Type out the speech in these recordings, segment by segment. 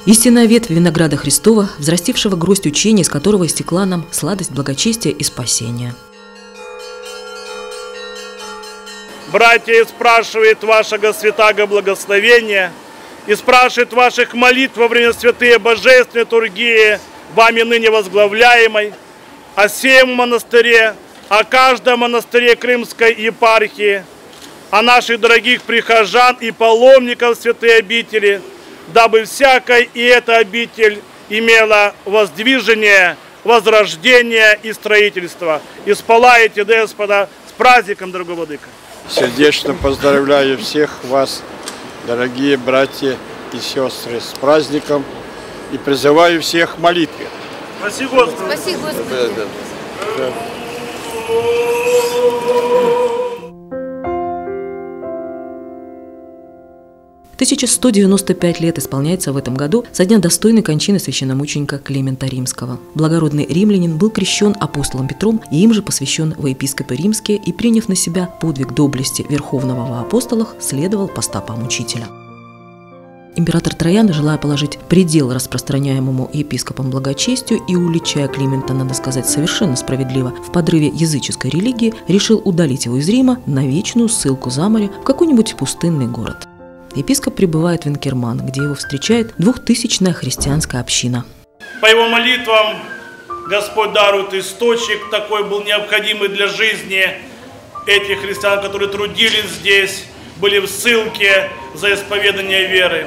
Истинная ветвь винограда Христова, взрастившего гроздь учения, из которого истекла нам сладость благочестия и спасения. Братья, спрашивает вашего святаго благословения, и спрашивает ваших молитв во время святые божественной литургии, вами ныне возглавляемой, о сем монастыре, о каждом монастыре Крымской епархии, о наших дорогих прихожан и паломников святой обители, дабы всякая и эта обитель имела воздвижение, возрождение и строительство. И спалаете, Господа, с праздником, дорогой владыка. Сердечно поздравляю всех вас, дорогие братья и сестры, с праздником и призываю всех к молитве. Спасибо, Господи. Спасибо, Господи. Да. 1195 лет исполняется в этом году со дня достойной кончины священномученика Климента Римского. Благородный римлянин был крещен апостолом Петром и им же посвящен во епископы римские и, приняв на себя подвиг доблести верховного во апостолах, следовал по стопам учителя. Император Троян, желая положить предел распространяемому епископам благочестию и уличая Климента, надо сказать, совершенно справедливо, в подрыве языческой религии, решил удалить его из Рима на вечную ссылку за море в какой-нибудь пустынный город. Епископ прибывает в Инкерман, где его встречает 2000-я христианская община. По его молитвам Господь дарует источник, такой был необходимый для жизни этих христиан, которые трудились здесь, были в ссылке за исповедание веры,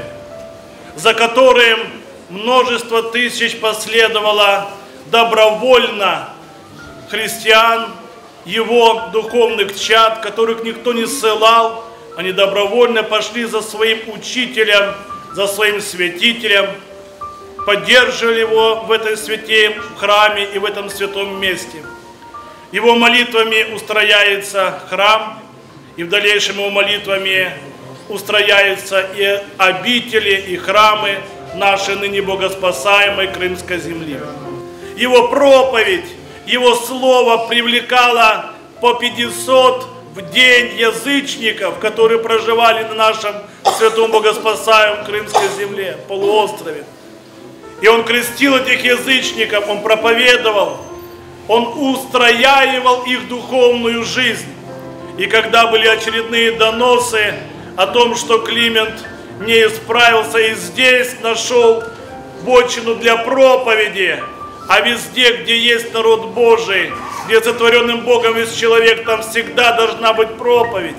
за которым множество тысяч последовало добровольно христиан, его духовных чад, которых никто не ссылал. Они добровольно пошли за своим учителем, за своим святителем, поддерживали его в этом святом храме и в этом святом месте. Его молитвами устрояется храм, и в дальнейшем его молитвами устрояются и обители, и храмы нашей ныне богоспасаемой Крымской земли. Его проповедь, его слово привлекало по 500 в день язычников, которые проживали на нашем святом богоспасаемом Крымской земле, полуострове. И он крестил этих язычников, он проповедовал, он устрояивал их духовную жизнь. И когда были очередные доносы о том, что Климент не исправился и здесь нашел вотчину для проповеди, а везде, где есть народ Божий, где сотворенным Богом есть человек, там всегда должна быть проповедь.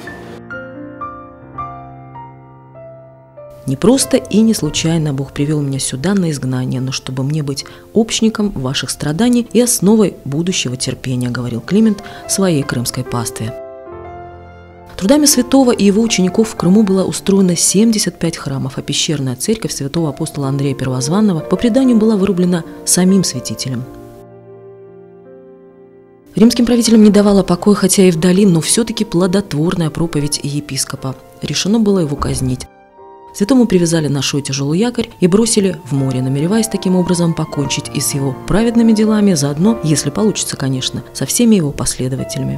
Не просто и не случайно Бог привел меня сюда на изгнание, но чтобы мне быть общником ваших страданий и основой будущего терпения, говорил Климент своей крымской пастве. Трудами святого и его учеников в Крыму было устроено 75 храмов, а пещерная церковь святого апостола Андрея Первозванного по преданию была вырублена самим святителем. Римским правителям не давала покоя, хотя и вдали, но все-таки плодотворная проповедь епископа. Решено было его казнить. Святому привязали на шой тяжелый якорь и бросили в море, намереваясь таким образом покончить и с его праведными делами, заодно, если получится, конечно, со всеми его последователями.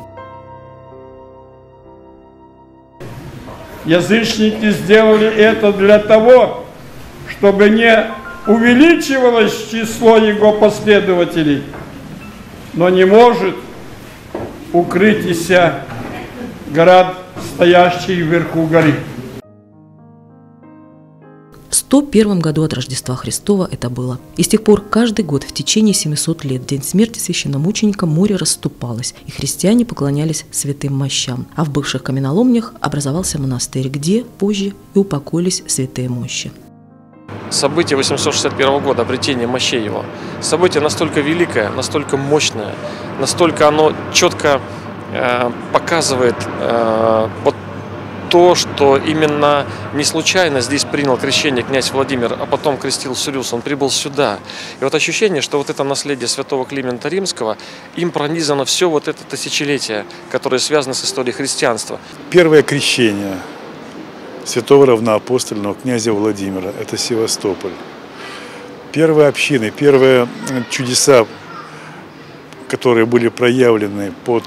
Язычники сделали это для того, чтобы не увеличивалось число его последователей, но не может укрытися град, стоящий вверху горы. В 101 году от Рождества Христова это было. И с тех пор каждый год в течение 700 лет в день смерти священномученика море расступалось, и христиане поклонялись святым мощам. А в бывших каменоломнях образовался монастырь, где позже и упокоились святые мощи. Событие 861 года, обретение мощей его, событие настолько великое, настолько мощное, настолько оно четко показывает то, что именно не случайно здесь принял крещение князь Владимир, а потом крестил Сюрюс, он прибыл сюда. И вот ощущение, что вот это наследие святого Климента Римского, им пронизано все вот это тысячелетие, которое связано с историей христианства. Первое крещение святого равноапостольного князя Владимира – это Севастополь. Первые общины, первые чудеса, которые были проявлены под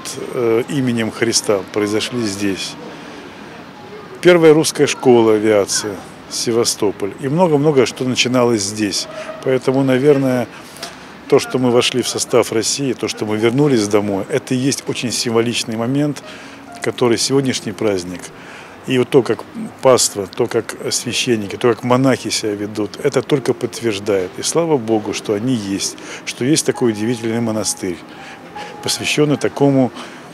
именем Христа, произошли здесь. Первая русская школа авиации Севастополь. И много-много что начиналось здесь. Поэтому, наверное, то, что мы вошли в состав России, то, что мы вернулись домой, это и есть очень символичный момент, который сегодняшний праздник. И вот то, как паства, то, как священники, то, как монахи себя ведут, это только подтверждает. И слава Богу, что они есть, что есть такой удивительный монастырь, посвященный такому,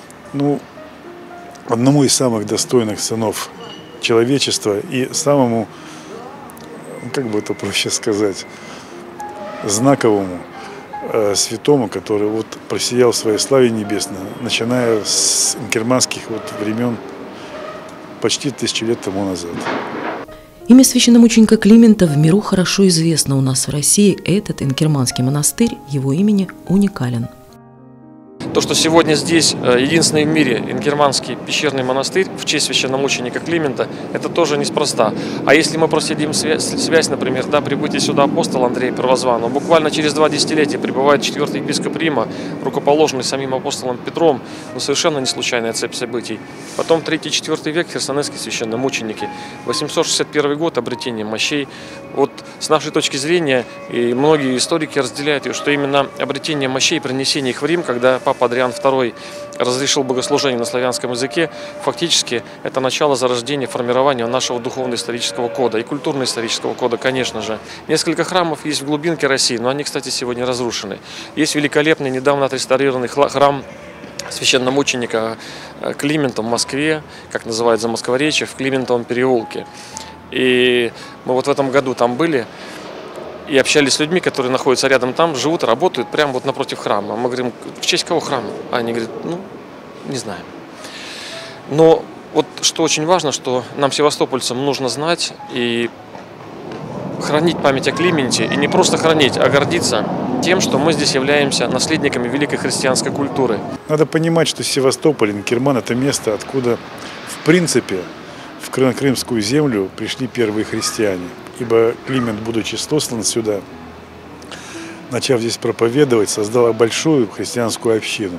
одному из самых достойных сынов человечества и самому, как бы это проще сказать, знаковому святому, который вот просиял в своей славе небесной, начиная с инкерманских времен почти 1000 лет тому назад. Имя священномученика Климента в миру хорошо известно у нас в России. Этот инкерманский монастырь его имени уникален. То, что сегодня здесь единственный в мире инкерманский пещерный монастырь в честь священномученика Климента, это тоже неспроста. А если мы проследим связь, например, прибытие сюда апостола Андрея Первозванного, буквально через 2 десятилетия прибывает 4-й епископ Рима, рукоположенный самим апостолом Петром, совершенно не случайная цепь событий. Потом 3-4 век херсонесские священномученики, 861 год обретение мощей. Вот с нашей точки зрения, и многие историки разделяют ее, что именно обретение мощей и принесение их в Рим, когда папа Адриан II разрешил богослужение на славянском языке, фактически это начало зарождения, формирования нашего духовно-исторического кода и культурно-исторического кода, конечно же. Несколько храмов есть в глубинке России, но они, кстати, сегодня разрушены. Есть великолепный, недавно отреставрированный храм священномученика Климента в Москве, как называют Замоскворечье, в Климентовом переулке. И мы вот в этом году там были и общались с людьми, которые находятся рядом там, живут и работают прямо вот напротив храма. Мы говорим, в честь кого храм? А они говорят, не знаем. Но вот что очень важно, что нам, севастопольцам, нужно знать и хранить память о Клименте. И не просто хранить, а гордиться тем, что мы здесь являемся наследниками великой христианской культуры. Надо понимать, что Севастополь, Инкерман – это место, откуда, в принципе, в Крымскую землю пришли первые христиане. Ибо Климент, будучи сослан сюда, начав здесь проповедовать, создал большую христианскую общину.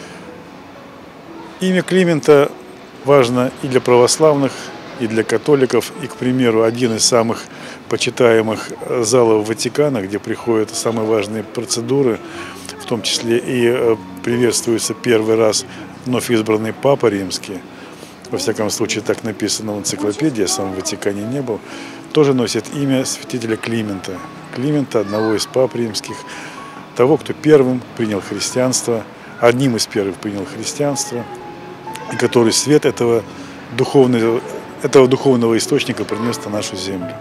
Имя Климента важно и для православных, и для католиков. И, к примеру, один из самых почитаемых залов Ватикана, где приходят самые важные процедуры, в том числе и приветствуется первый раз вновь избранный Папа Римский, во всяком случае так написано в энциклопедии, я сам в Ватикане не был, тоже носит имя святителя Климента. Климента, одного из пап римских, того, кто первым принял христианство, одним из первых принял христианство, и который свет этого духовного источника принес на нашу землю.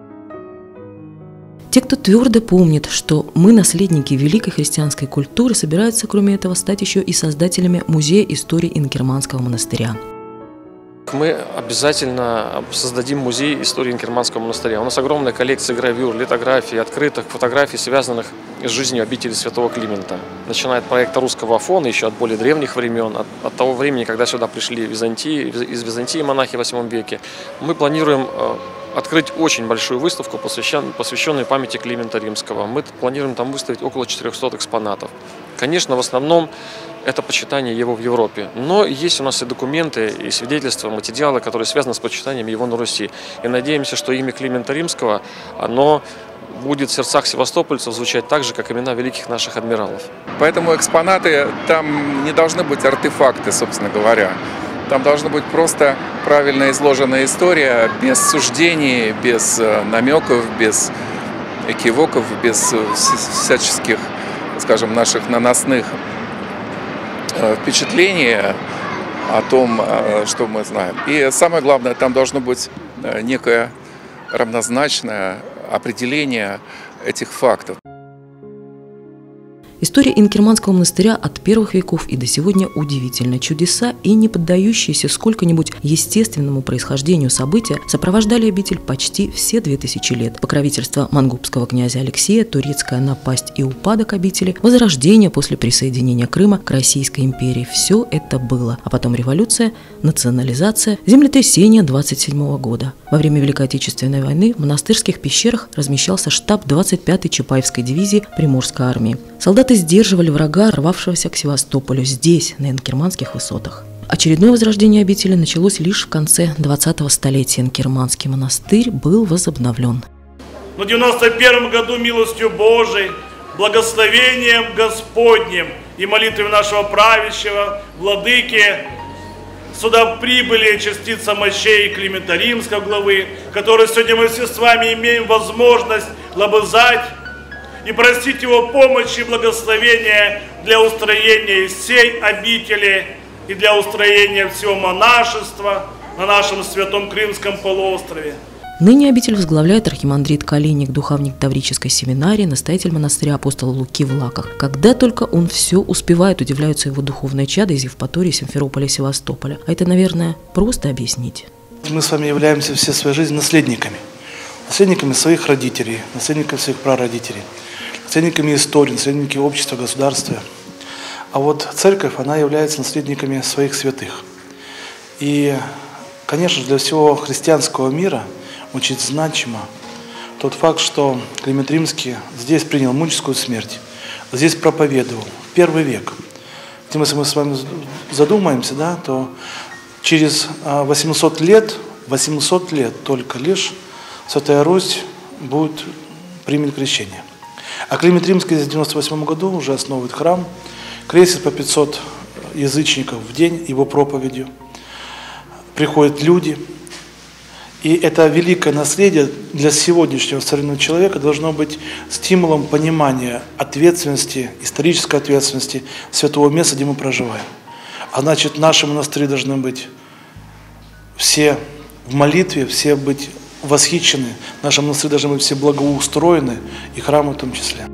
Те, кто твердо помнит, что мы наследники великой христианской культуры, собираются, кроме этого, стать еще и создателями Музея истории Инкерманского монастыря. Мы обязательно создадим музей истории Инкерманского монастыря. У нас огромная коллекция гравюр, литографий, открыток, фотографий, связанных с жизнью обители святого Климента. Начиная от проекта русского Афона, еще от более древних времен, от того времени, когда сюда пришли из Византии монахи в VIII веке. Мы планируем открыть очень большую выставку, посвященную памяти Климента Римского. Мы планируем там выставить около 400 экспонатов. Конечно, в основном это почитание его в Европе. Но есть у нас и документы, и свидетельства, материалы, которые связаны с почитанием его на Руси. И надеемся, что имя Климента Римского, оно будет в сердцах севастопольцев звучать так же, как имена великих наших адмиралов. Поэтому экспонаты, там не должны быть артефакты, собственно говоря. Там должна быть просто правильно изложенная история, без суждений, без намеков, без экивоков, без всяческих, скажем, наших наносных впечатления о том, что мы знаем. И самое главное, там должно быть некое равнозначное определение этих фактов. История Инкерманского монастыря от первых веков и до сегодня удивительна. Чудеса и не поддающиеся сколько-нибудь естественному происхождению события сопровождали обитель почти все 2000 лет. Покровительство мангубского князя Алексея, турецкая напасть и упадок обители, возрождение после присоединения Крыма к Российской империи – все это было. А потом революция, национализация, землетрясение 27 года. Во время Великой Отечественной войны в монастырских пещерах размещался штаб 25-й Чапаевской дивизии Приморской армии. Солдаты сдерживали врага, рвавшегося к Севастополю, здесь, на Инкерманских высотах. Очередное возрождение обители началось лишь в конце 20-го столетия. Инкерманский монастырь был возобновлен. Но в 91 году милостью Божией, благословением Господним и молитвой нашего правящего владыки сюда прибыли частица мощей Климента Римского главы, которые сегодня мы все с вами имеем возможность лобызать и просить его помощи и благословения для устроения всей обители и для устроения всего монашества на нашем святом Крымском полуострове. Ныне обитель возглавляет архимандрит Калиник, духовник Таврической семинарии, настоятель монастыря апостола Луки в Лаках. Когда только он все успевает, удивляются его духовные чада из Евпатории, Симферополя, Севастополя. А это, наверное, просто объяснить. Мы с вами являемся все своей жизнью наследниками. Наследниками своих родителей, наследниками своих прародителей, наследниками истории, наследниками общества, государства. А вот церковь, она является наследниками своих святых. И, конечно, для всего христианского мира очень значимо тот факт, что Климент Римский здесь принял мученическую смерть, здесь проповедовал в первый век. Если мы с вами задумаемся, да, то через 800 лет только лишь Святая Русь будет примет крещение. А Климент Римский в 98 году уже основывает храм, крестит по 500 язычников в день его проповедью. Приходят люди. И это великое наследие для сегодняшнего современного человека должно быть стимулом понимания ответственности, исторической ответственности святого места, где мы проживаем. А значит, наши монастыри должны быть все в молитве, все быть восхищены, наши монастыри должны быть все благоустроены, и храмы в том числе.